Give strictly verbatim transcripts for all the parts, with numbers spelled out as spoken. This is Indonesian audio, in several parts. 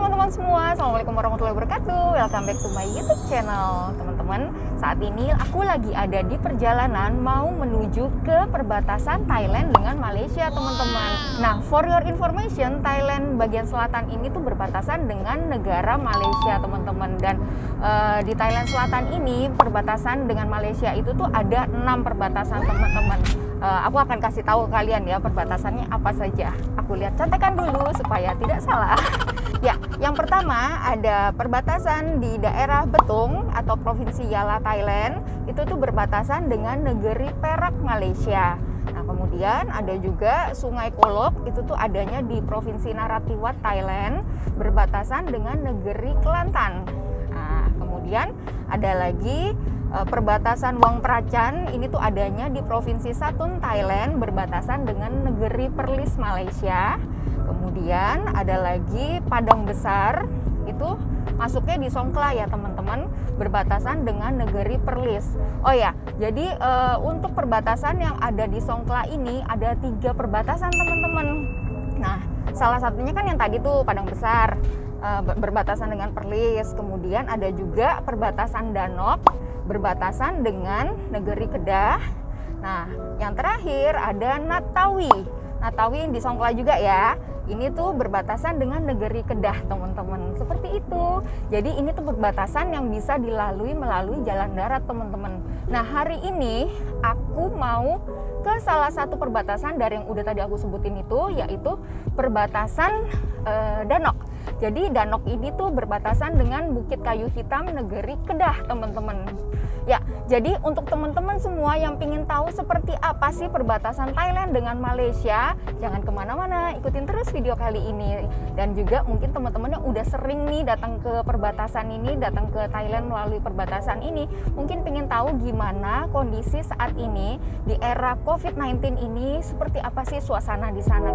teman-teman semua, Assalamualaikum warahmatullahi wabarakatuh. Welcome back to my YouTube channel. Teman-teman, saat ini aku lagi ada di perjalanan mau menuju ke perbatasan Thailand dengan Malaysia, teman-teman. Nah, for your information, Thailand bagian selatan ini tuh berbatasan dengan negara Malaysia, teman-teman. Dan uh, di Thailand selatan ini perbatasan dengan Malaysia itu tuh ada enam perbatasan, teman-teman. Uh, aku akan kasih tahu kalian ya perbatasannya apa saja. Aku lihat contekan dulu supaya tidak salah. Ya, yang pertama ada perbatasan di daerah Betung atau Provinsi Yala, Thailand. Itu tuh berbatasan dengan negeri Perak, Malaysia. Nah, kemudian ada juga Sungai Kolok, itu tuh adanya di Provinsi Narathiwat, Thailand, berbatasan dengan negeri Kelantan. Nah, kemudian ada lagi perbatasan Wang Pracan, ini tuh adanya di Provinsi Satun, Thailand, berbatasan dengan negeri Perlis, Malaysia. Kemudian ada lagi Padang Besar, itu masuknya di Songkhla ya teman-teman, berbatasan dengan negeri Perlis. Oh ya, jadi e, untuk perbatasan yang ada di Songkhla ini ada tiga perbatasan, teman-teman. Nah, salah satunya kan yang tadi tuh Padang Besar, e, berbatasan dengan Perlis. Kemudian ada juga perbatasan Danok, berbatasan dengan negeri Kedah. Nah, yang terakhir ada Natawi. Natawi di Songkhla juga ya. Ini tuh berbatasan dengan negeri Kedah, teman-teman. Seperti itu. Jadi ini tuh perbatasan yang bisa dilalui melalui jalan darat, teman-teman. Nah, hari ini aku mau ke salah satu perbatasan dari yang udah tadi aku sebutin itu, yaitu perbatasan eh, Danok. Jadi Danok ini tuh berbatasan dengan Bukit Kayu Hitam negeri Kedah, teman-teman. Ya, jadi untuk teman-teman semua yang ingin tahu seperti apa sih perbatasan Thailand dengan Malaysia, jangan kemana-mana, ikutin terus video kali ini. Dan juga mungkin teman-teman yang udah sering nih datang ke perbatasan ini, datang ke Thailand melalui perbatasan ini, mungkin ingin tahu gimana kondisi saat ini di era covid sembilan belas ini, seperti apa sih suasana di sana.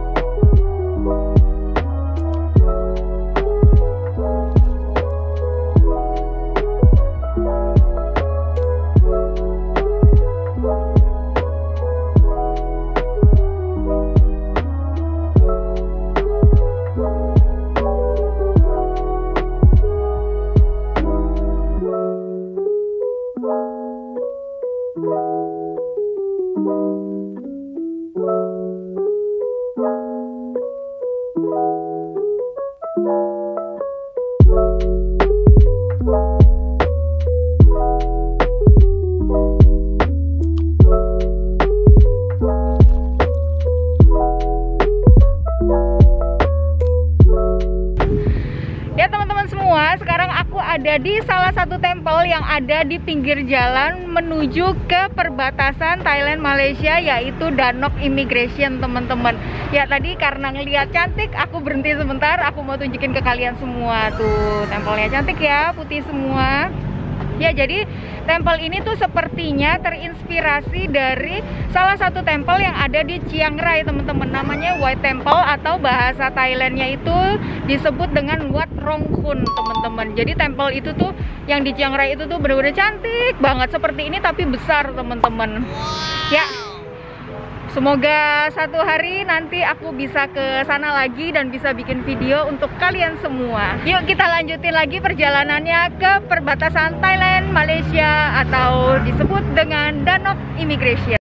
Ya teman-teman semua, sekarang aku ada di salah satu tempel yang ada di pinggir jalan menuju ke perbatasan Thailand Malaysia, yaitu Danok Immigration, teman-teman. Ya tadi karena ngelihat cantik, aku berhenti sebentar, aku mau tunjukin ke kalian semua. Tuh, tempelnya cantik ya, putih semua. Ya, jadi tempel ini tuh sepertinya terinspirasi dari salah satu tempel yang ada di Chiang Rai, teman-teman. Namanya White Temple atau bahasa Thailandnya itu disebut dengan Wat Rong Khun, teman-teman. Jadi tempel itu tuh yang di Chiang Rai itu tuh benar-benar cantik banget seperti ini tapi besar, teman-teman. Ya. Semoga satu hari nanti aku bisa ke sana lagi dan bisa bikin video untuk kalian semua. Yuk kita lanjutin lagi perjalanannya ke perbatasan Thailand, Malaysia atau disebut dengan Danok Immigration.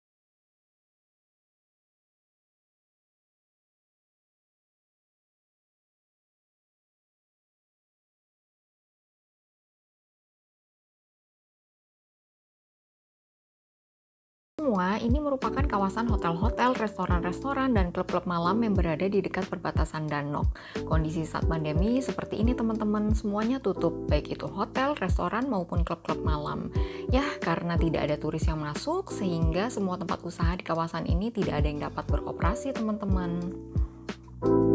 Semua ini merupakan kawasan hotel-hotel, restoran-restoran, dan klub-klub malam yang berada di dekat perbatasan Danok. Kondisi saat pandemi seperti ini teman-teman, semuanya tutup, baik itu hotel, restoran, maupun klub-klub malam. Ya, karena tidak ada turis yang masuk, sehingga semua tempat usaha di kawasan ini tidak ada yang dapat beroperasi teman-teman.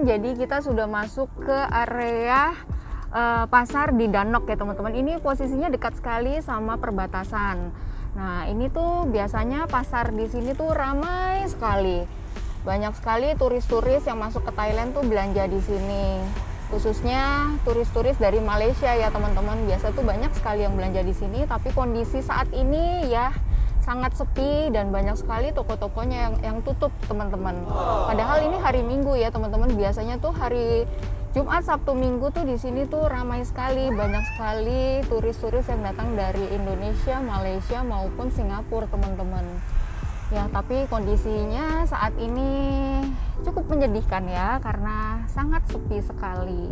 jadi kita sudah masuk ke area uh, pasar di Danok ya teman-teman. Ini posisinya dekat sekali sama perbatasan. Nah, ini tuh biasanya pasar di sini tuh ramai sekali. Banyak sekali turis-turis yang masuk ke Thailand tuh belanja di sini. Khususnya turis-turis dari Malaysia ya teman-teman. Biasa tuh banyak sekali yang belanja di sini, tapi kondisi saat ini ya sangat sepi dan banyak sekali toko-tokonya yang, yang tutup teman-teman. Padahal ini hari Minggu ya teman-teman. Biasanya tuh hari Jumat, Sabtu, Minggu tuh di sini tuh ramai sekali, banyak sekali turis-turis yang datang dari Indonesia, Malaysia maupun Singapura teman-teman. Ya, tapi kondisinya saat ini cukup menyedihkan ya karena sangat sepi sekali.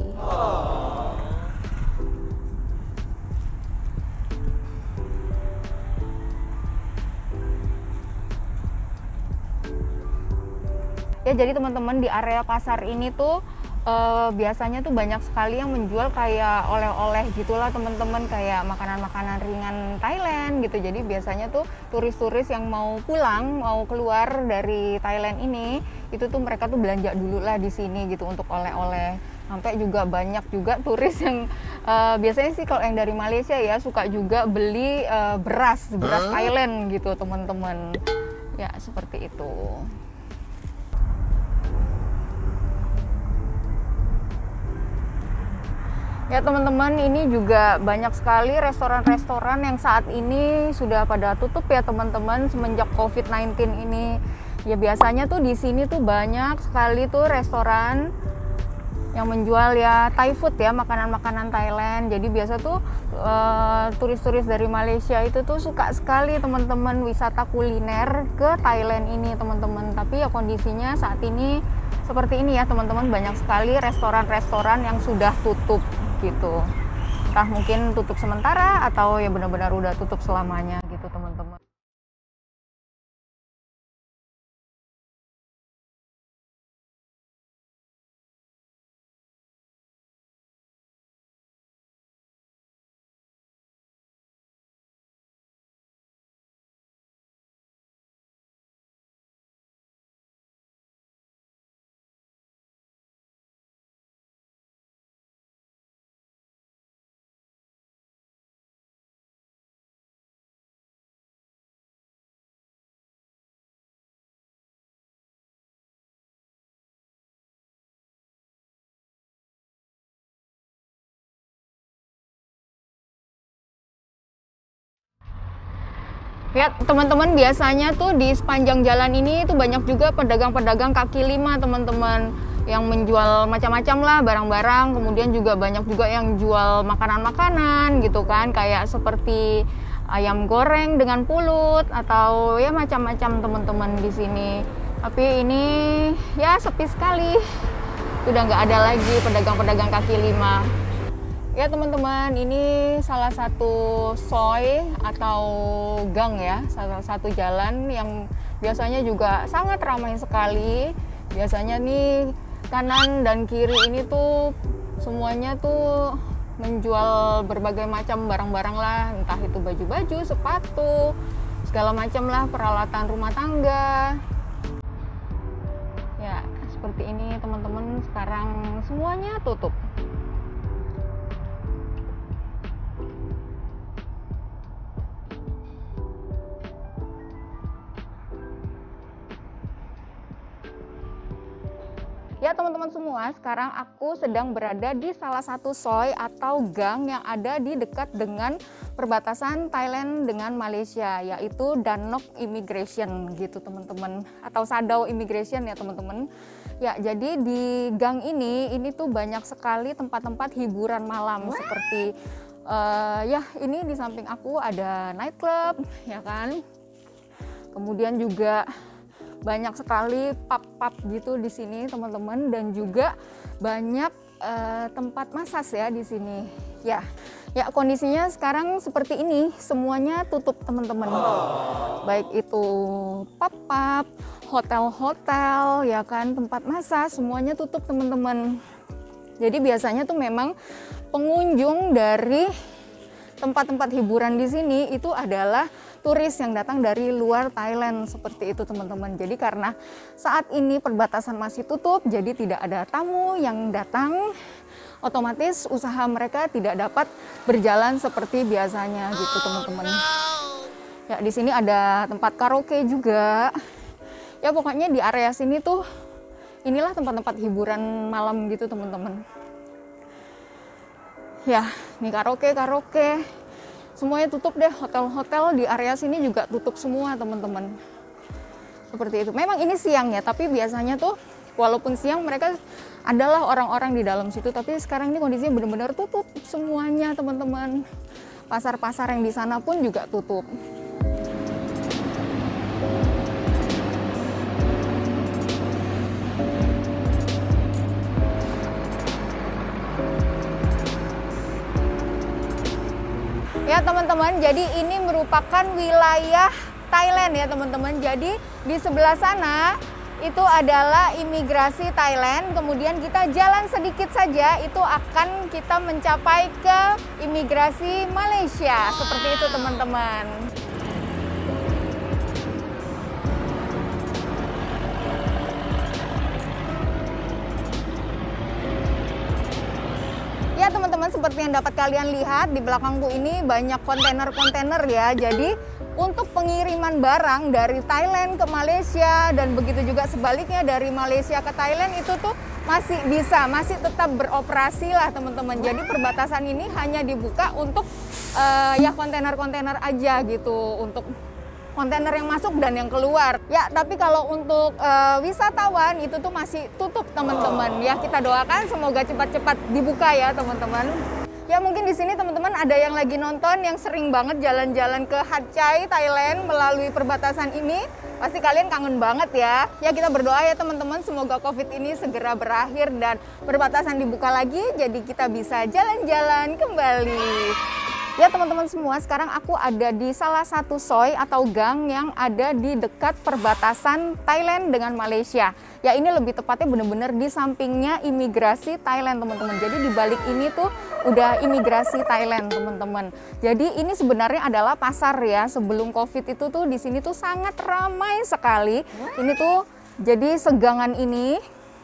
Ya, jadi teman-teman di area pasar ini tuh eh, biasanya tuh banyak sekali yang menjual kayak oleh-oleh gitulah teman-teman, kayak makanan-makanan ringan Thailand gitu. Jadi biasanya tuh turis-turis yang mau pulang, mau keluar dari Thailand ini, itu tuh mereka tuh belanja dulu lah di sini gitu untuk oleh-oleh. Sampai juga banyak juga turis yang uh, biasanya sih kalau yang dari Malaysia ya suka juga beli uh, beras, beras huh? Thailand gitu teman-teman. Ya, seperti itu. Ya teman-teman, ini juga banyak sekali restoran-restoran yang saat ini sudah pada tutup ya teman-teman semenjak covid sembilan belas ini. Ya biasanya tuh di sini tuh banyak sekali tuh restoran yang menjual ya Thai food ya, makanan-makanan Thailand. Jadi biasa tuh uh, turis-turis dari Malaysia itu tuh suka sekali teman-teman wisata kuliner ke Thailand ini teman-teman. Tapi ya kondisinya saat ini seperti ini ya teman-teman, banyak sekali restoran-restoran yang sudah tutup gitu. Entah mungkin tutup sementara atau ya benar-benar udah tutup selamanya gitu teman-teman. Ya teman-teman, biasanya tuh di sepanjang jalan ini tuh banyak juga pedagang-pedagang kaki lima teman-teman yang menjual macam-macam lah barang-barang. Kemudian juga banyak juga yang jual makanan-makanan gitu kan, kayak seperti ayam goreng dengan pulut atau ya macam-macam teman-teman di sini. Tapi ini ya sepi sekali, udah nggak ada lagi pedagang-pedagang kaki lima. Ya teman-teman, ini salah satu soi atau gang ya, salah satu jalan yang biasanya juga sangat ramai sekali. Biasanya nih kanan dan kiri ini tuh semuanya tuh menjual berbagai macam barang-barang lah, entah itu baju-baju, sepatu, segala macam lah, peralatan rumah tangga. Ya seperti ini teman-teman, sekarang semuanya tutup. Ya teman-teman semua, sekarang aku sedang berada di salah satu soi atau gang yang ada di dekat dengan perbatasan Thailand dengan Malaysia, yaitu Danok Immigration gitu teman-teman, atau Sadao Immigration ya teman-teman. Ya, jadi di gang ini, ini tuh banyak sekali tempat-tempat hiburan malam seperti uh, ya ini di samping aku ada nightclub ya kan. Kemudian juga banyak sekali pub-pub gitu di sini teman-teman, dan juga banyak uh, tempat masas ya di sini. Ya, ya kondisinya sekarang seperti ini, semuanya tutup teman-teman. Baik itu pub-pub, hotel-hotel ya kan, tempat masas, semuanya tutup teman-teman. Jadi biasanya tuh memang pengunjung dari tempat-tempat hiburan di sini itu adalah turis yang datang dari luar Thailand, seperti itu teman-teman. Jadi karena saat ini perbatasan masih tutup, jadi tidak ada tamu yang datang, otomatis usaha mereka tidak dapat berjalan seperti biasanya gitu teman-teman. Ya di sini ada tempat karaoke juga. Ya pokoknya di area sini tuh inilah tempat-tempat hiburan malam gitu teman-teman. Ya, nih karaoke, karaoke, semuanya tutup deh. Hotel-hotel di area sini juga tutup semua teman-teman. Seperti itu. Memang ini siang ya, tapi biasanya tuh walaupun siang mereka adalah orang-orang di dalam situ, tapi sekarang ini kondisinya benar-benar tutup semuanya teman-teman. Pasar-pasar yang di sana pun juga tutup. Ya teman-teman, jadi ini merupakan wilayah Thailand ya teman-teman. Jadi di sebelah sana itu adalah imigrasi Thailand. Kemudian kita jalan sedikit saja itu akan kita mencapai ke imigrasi Malaysia. Seperti itu teman-teman. Ya teman-teman, seperti yang dapat kalian lihat di belakangku ini banyak kontainer-kontainer ya. Jadi untuk pengiriman barang dari Thailand ke Malaysia dan begitu juga sebaliknya dari Malaysia ke Thailand itu tuh masih bisa, masih tetap beroperasi lah teman-teman. Jadi perbatasan ini hanya dibuka untuk uh, ya kontainer-kontainer aja gitu, untuk kontainer yang masuk dan yang keluar. Ya, tapi kalau untuk uh, wisatawan itu tuh masih tutup teman-teman. Ya, kita doakan semoga cepat-cepat dibuka ya teman-teman. Ya, mungkin di sini teman-teman ada yang lagi nonton yang sering banget jalan-jalan ke Hat Yai, Thailand melalui perbatasan ini. Pasti kalian kangen banget ya. Ya, kita berdoa ya teman-teman semoga COVID ini segera berakhir dan perbatasan dibuka lagi jadi kita bisa jalan-jalan kembali. Ya teman-teman semua, sekarang aku ada di salah satu soi atau gang yang ada di dekat perbatasan Thailand dengan Malaysia. Ya ini lebih tepatnya benar-benar di sampingnya imigrasi Thailand teman-teman. Jadi di balik ini tuh udah imigrasi Thailand teman-teman. Jadi ini sebenarnya adalah pasar ya. Sebelum COVID itu tuh di sini tuh sangat ramai sekali. Ini tuh jadi segangan ini,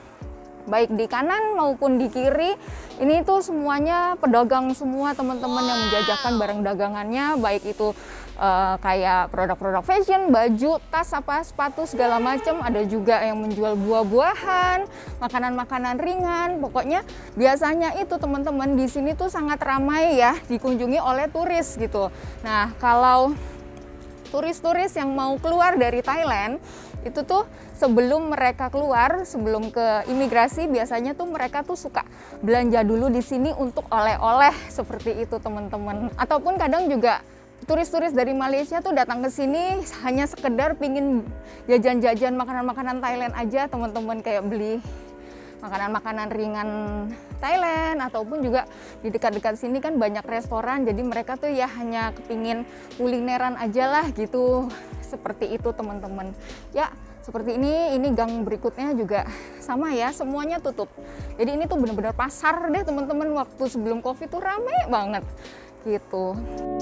baik di kanan maupun di kiri, ini tuh semuanya pedagang semua teman-teman yang menjajakan barang dagangannya, baik itu uh, kayak produk-produk fashion, baju, tas, apa, sepatu segala macam. Ada juga yang menjual buah-buahan, makanan-makanan ringan. Pokoknya biasanya itu teman-teman di sini tuh sangat ramai ya, dikunjungi oleh turis gitu. Nah kalau turis-turis yang mau keluar dari Thailand itu tuh sebelum mereka keluar, sebelum ke imigrasi biasanya tuh mereka tuh suka belanja dulu di sini untuk oleh-oleh seperti itu teman-teman. Ataupun kadang juga turis-turis dari Malaysia tuh datang ke sini hanya sekedar pingin jajan-jajan makanan-makanan Thailand aja teman-teman, kayak beli makanan-makanan ringan Thailand, ataupun juga di dekat-dekat sini kan banyak restoran, jadi mereka tuh ya hanya kepingin kulineran aja lah gitu, seperti itu teman-teman. Ya seperti ini, ini gang berikutnya juga sama ya, semuanya tutup. Jadi ini tuh bener-bener pasar deh teman-teman, waktu sebelum COVID tuh rame banget gitu.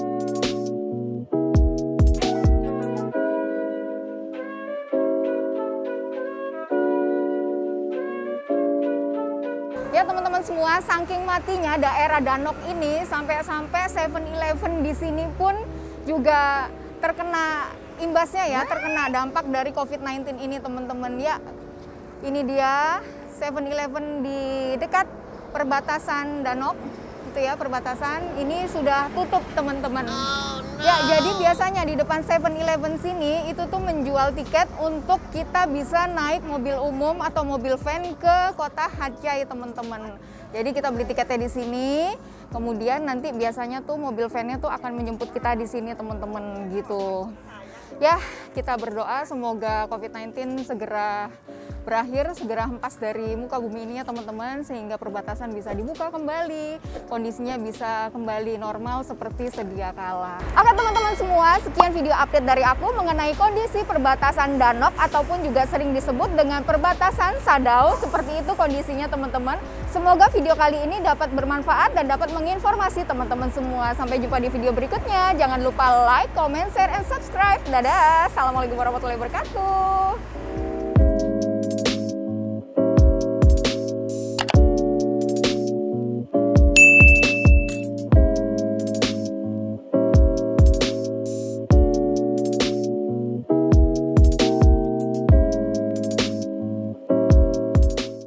Ya teman-teman semua, saking matinya daerah Danok ini, sampai-sampai seven eleven di sini pun juga terkena imbasnya ya, terkena dampak dari COVID sembilan belas ini teman-teman. Ya, ini dia seven eleven di dekat perbatasan Danok, itu ya perbatasan ini sudah tutup teman-teman. Oh, no. Ya, jadi biasanya di depan seven eleven sini itu tuh menjual tiket untuk kita bisa naik mobil umum atau mobil van ke kota Hat Yai teman-teman. Jadi kita beli tiketnya di sini, kemudian nanti biasanya tuh mobil van-nya tuh akan menjemput kita di sini teman-teman gitu. Ya, kita berdoa semoga COVID sembilan belas segera berakhir, segera hempas dari muka bumi ini ya teman-teman, sehingga perbatasan bisa dibuka kembali, kondisinya bisa kembali normal seperti sedia kala. Oke teman-teman semua, sekian video update dari aku mengenai kondisi perbatasan Danok ataupun juga sering disebut dengan perbatasan Sadao. Seperti itu kondisinya teman-teman. Semoga video kali ini dapat bermanfaat dan dapat menginformasi teman-teman semua. Sampai jumpa di video berikutnya. Jangan lupa like, comment, share, and subscribe. Dadah. Assalamualaikum warahmatullahi wabarakatuh.